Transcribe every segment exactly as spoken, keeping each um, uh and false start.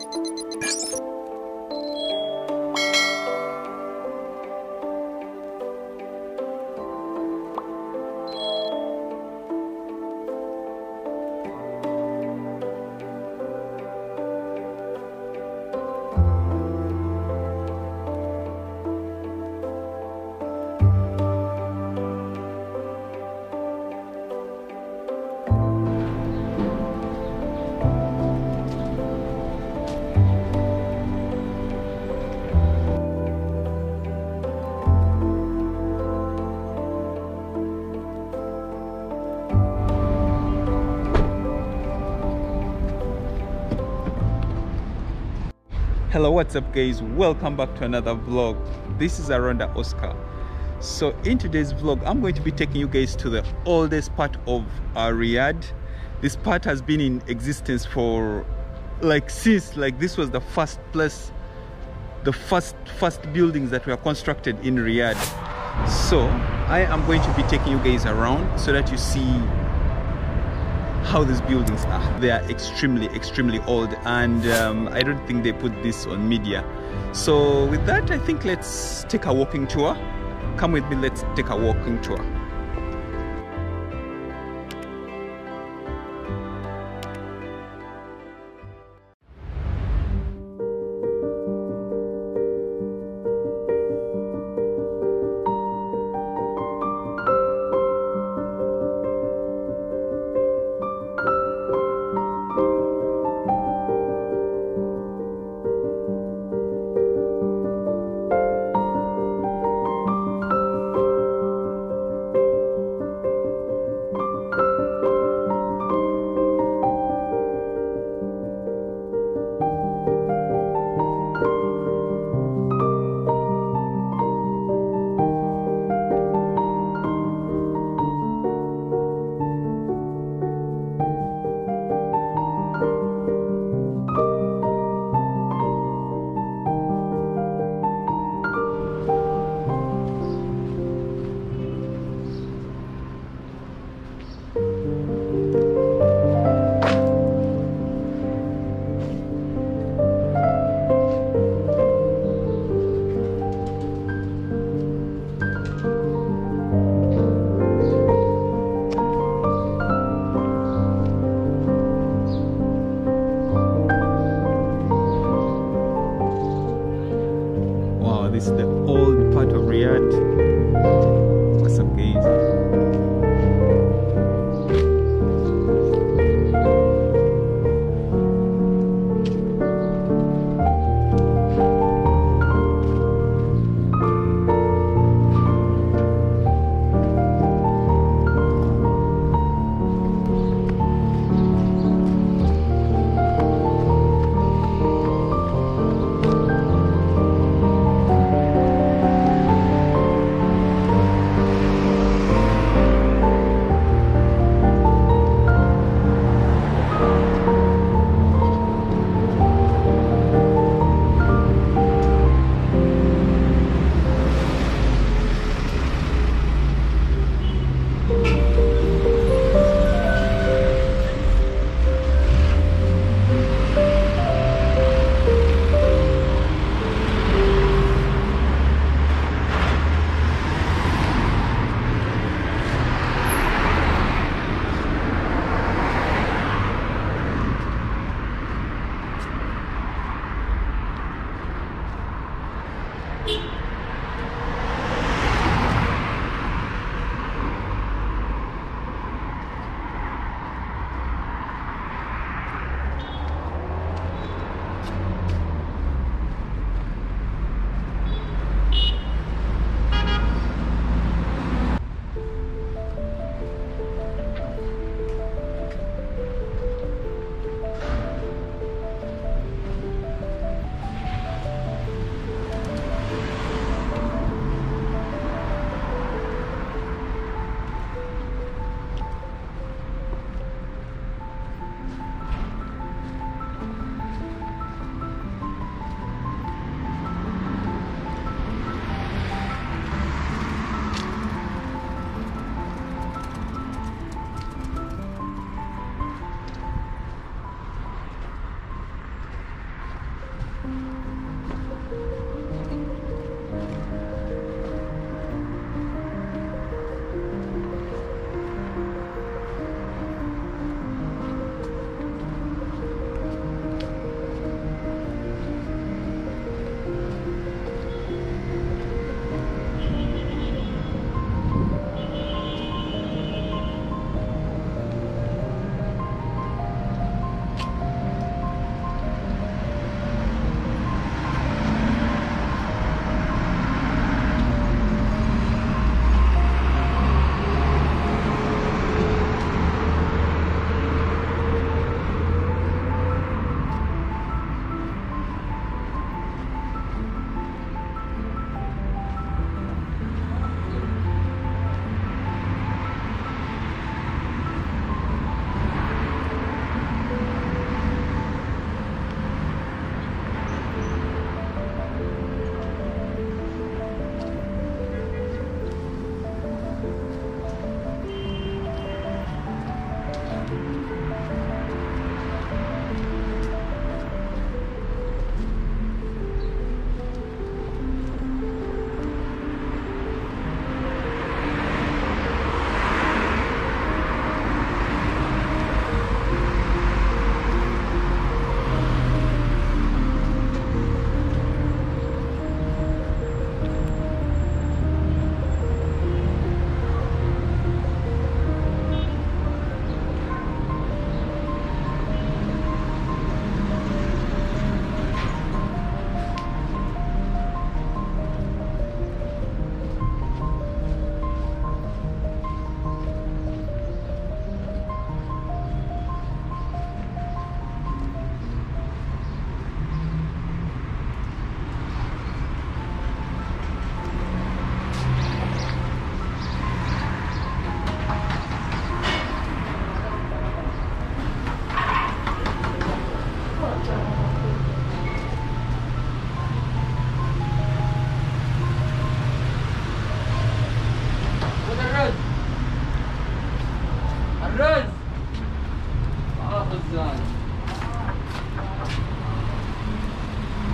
Hello, what's up guys, welcome back to another vlog. This is Aronda Oscar. So in today's vlog I'm going to be taking you guys to the oldest part of uh, Riyadh. This part has been in existence for like since like this was the first place, the first first buildings that were constructed in Riyadh. So I am going to be taking you guys around so that you see how these buildings are. They are extremely extremely old, and um, I don't think they put this on media. So with that, I think let's take a walking tour. Come with me, let's take a walking tour. This is the old part of Riyadh. What's up guys?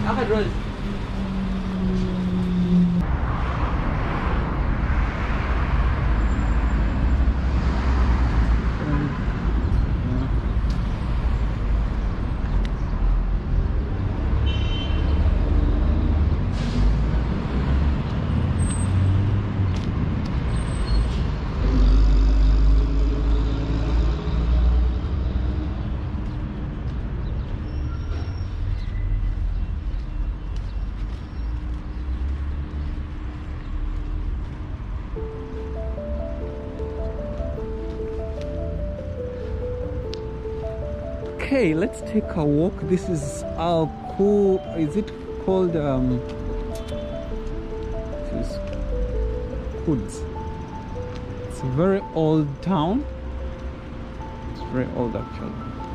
Okay, let's take a walk. This is our cool. Is it called? Um, this is Hoods. It's a very old town. It's very old actually.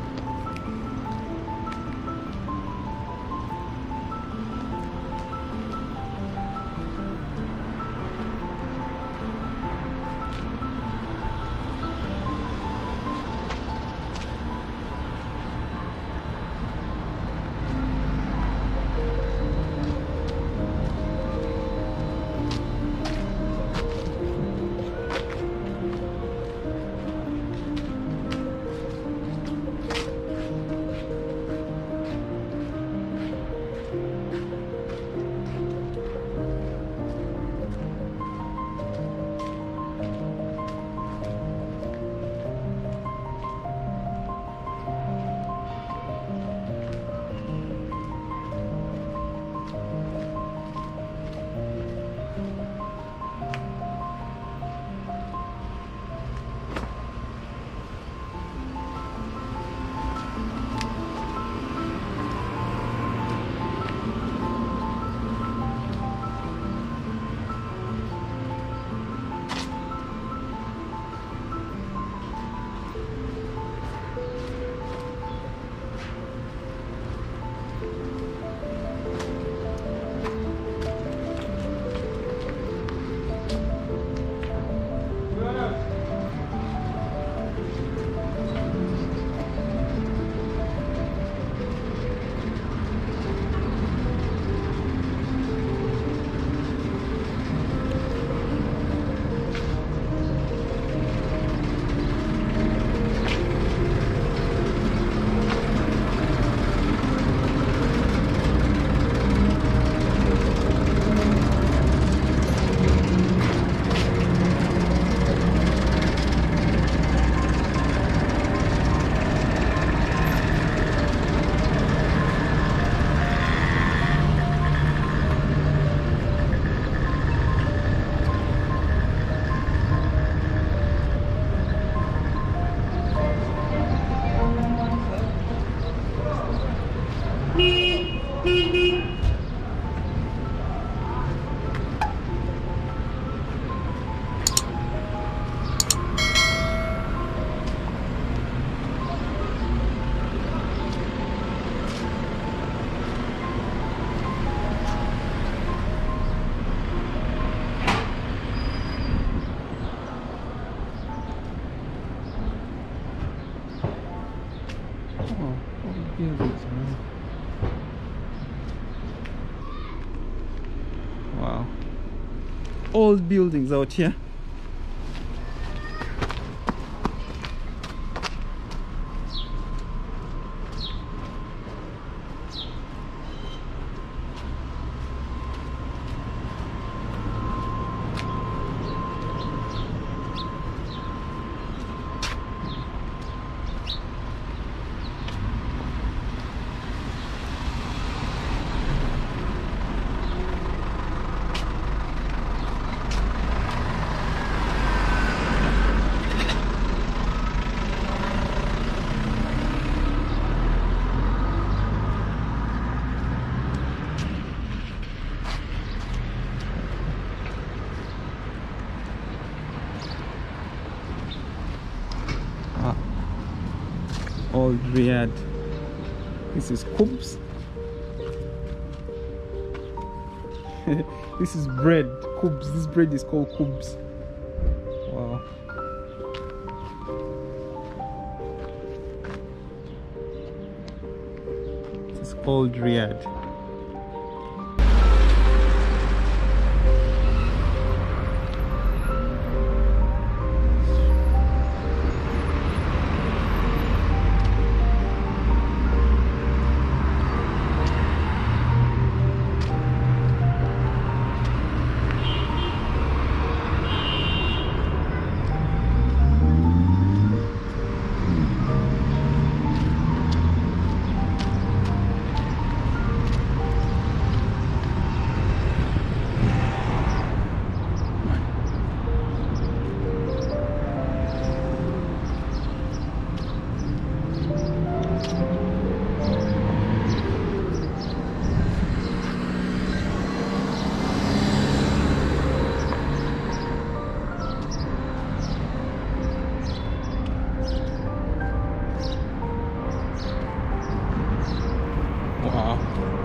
Wow, old buildings out here. Old Riyadh. This is Kubs. This is bread. Kubs. This bread is called Kubs. Wow. This is old Riyadh. Wow.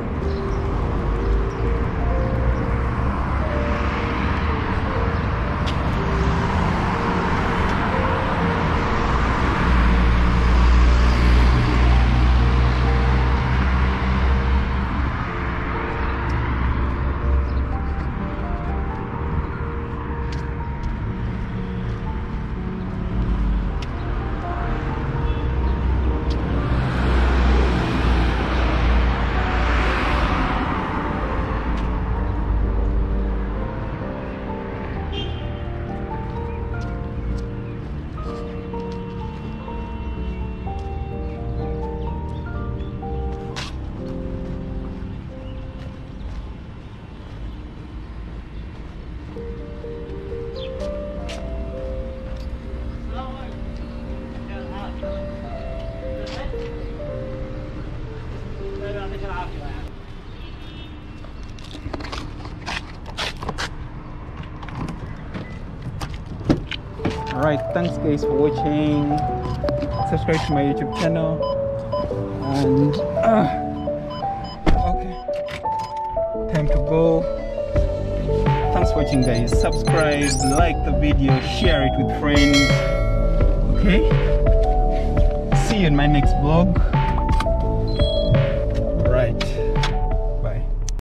Alright, thanks guys for watching. Subscribe to my YouTube channel. And uh, okay, time to go. Thanks for watching guys. Subscribe, like the video, share it with friends. Okay, see you in my next vlog.